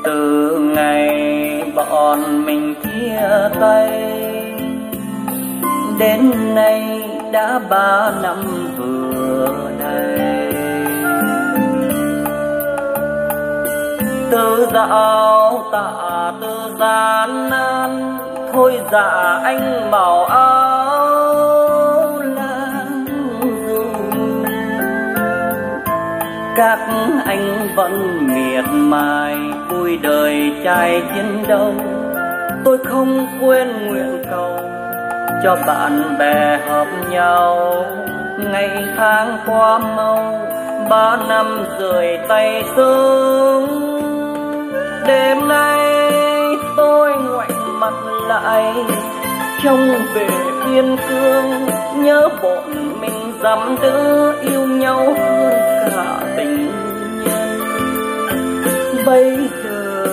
Từ ngày bọn mình chia tay đến nay đã 3 năm vừa đây. Từ dạo tạ từ gian nan, thôi dạ anh màu áo lang du. Các anh vẫn miệt mài vui đời trai chiến đấu. Tôi không quên nguyện cầu cho bạn bè hợp nhau. Ngày tháng qua mau, 3 năm rời tay sớm. Đêm nay tôi ngoảnh mặt lại, trông về biên cương, nhớ bọn mình dăm đứa yêu nhau hơn cả tình nhân. Bây giờ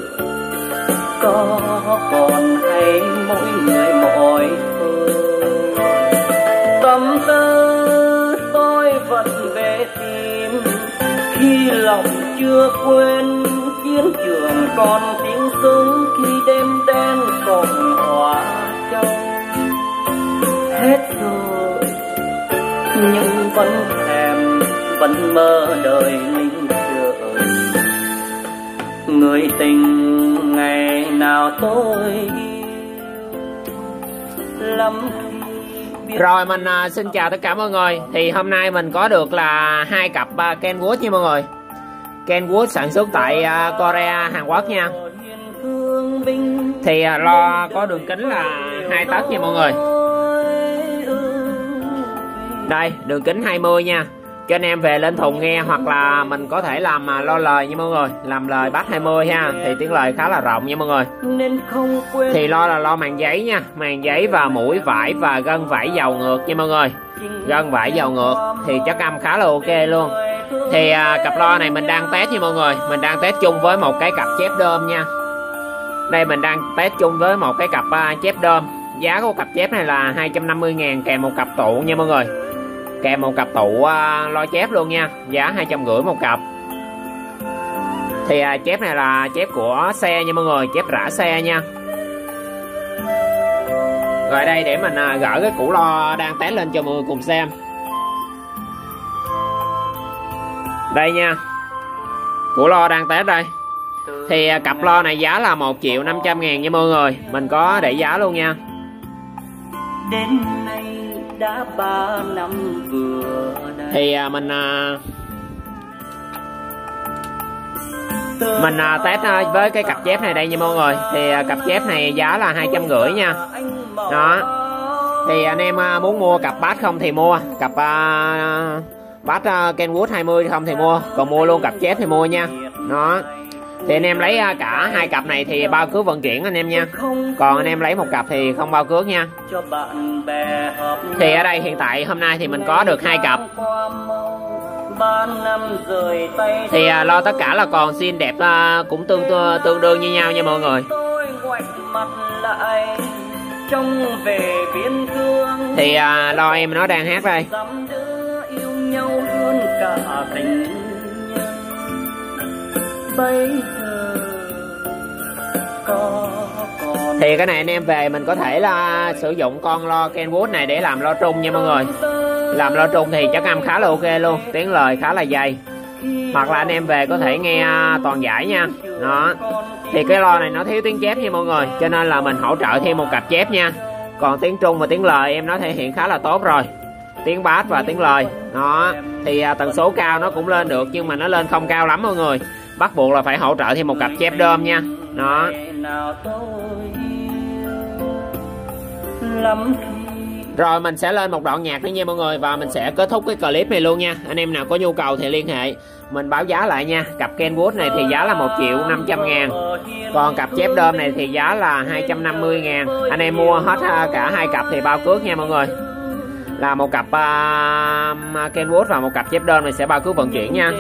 có còn hay mỗi người mỗi phương, tâm tư tôi vẫn về tìm. Khi lòng chưa quên chiến trường còn tiếng súng, khi đêm đen còn hòa châu. Hết rồi nhưng vẫn thèm, vẫn mơ đời linh trời. Người tình ngày nào tôi lắm. Rồi mình xin chào tất cả mọi người. Thì hôm nay mình có được là 2 cặp Kenwood nha mọi người. Kenwood sản xuất tại Korea, Hàn Quốc nha. Thì lo có đường kính là 2 tấc nha mọi người. Đây, đường kính 20 nha. Cho anh em về lên thùng nghe, hoặc là mình có thể làm lo lời nha mọi người. Làm lời bass 20 ha. Thì tiếng lời khá là rộng nha mọi người. Thì lo là lo màn giấy nha. Màn giấy và mũi vải và gân vải dầu ngược nha mọi người. Gân vải dầu ngược thì chất âm khá là ok luôn. Thì cặp lo này mình đang test nha mọi người. Mình đang test chung với một cái cặp chép đơm nha. Đây mình đang test chung với một cái cặp chép đơm. Giá của cặp chép này là 250.000 kèm một cặp tụ nha mọi người. Kèm một cặp tụ lo chép luôn nha. Giá 250 một cặp. Thì chép này là chép của xe nha mọi người. Chép rã xe nha. Rồi đây để mình gỡ cái củ lo đang test lên cho mọi người cùng xem. Đây nha, củ lo đang test đây. Thì cặp lo này giá là 1.500.000 nha mọi người. Mình có để giá luôn nha. Đến nay đã 3 năm vừa đây. Thì mình test với cái cặp chép này đây nha mọi người. Thì cặp chép này giá là 250 nha. Đó. Thì anh em muốn mua cặp bass không thì mua. Cặp bass Kenwood 20 không thì mua. Còn mua luôn cặp chép thì mua nha. Đó. Thì anh em lấy cả 2 cặp này thì bao cước vận chuyển anh em nha. Còn anh em lấy một cặp thì không bao cước nha. Thì ở đây hiện tại hôm nay thì mình có được 2 cặp. Thì lo tất cả là còn zin đẹp cũng tương đương như nhau nha mọi người. Thì lo em nó đang hát đây. Thì cái này anh em về mình có thể là sử dụng con lo Kenwood này để làm lo trung nha mọi người. Làm lo trung thì chất âm khá là ok luôn. Tiếng lời khá là dày. Hoặc là anh em về có thể nghe toàn giải nha. Đó. Thì cái lo này nó thiếu tiếng chép nha mọi người. Cho nên là mình hỗ trợ thêm một cặp chép nha. Còn tiếng trung và tiếng lời em nó thể hiện khá là tốt rồi. Tiếng bass và tiếng lời. Đó. Thì tần số cao nó cũng lên được, nhưng mà nó lên không cao lắm mọi người. Bắt buộc là phải hỗ trợ thêm một cặp chép đơm nha. Đó. Rồi mình sẽ lên một đoạn nhạc nữa nha mọi người. Và mình sẽ kết thúc cái clip này luôn nha. Anh em nào có nhu cầu thì liên hệ. Mình báo giá lại nha. Cặp Kenwood này thì giá là 1.500.000. Còn cặp chép đơm này thì giá là 250.000. Anh em mua hết cả 2 cặp thì bao cước nha mọi người. Là một cặp Kenwood và một cặp chép đơm này sẽ bao cước vận chuyển nha.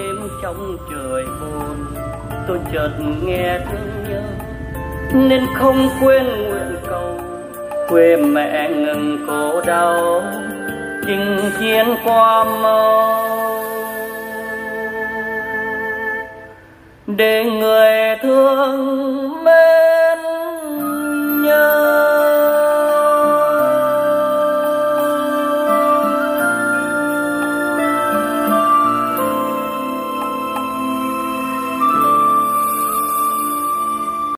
Tôi chợt nghe thương nhớ nên không quên nguyện cầu quê mẹ ngừng khổ đau chinh chiến qua mau. để người thương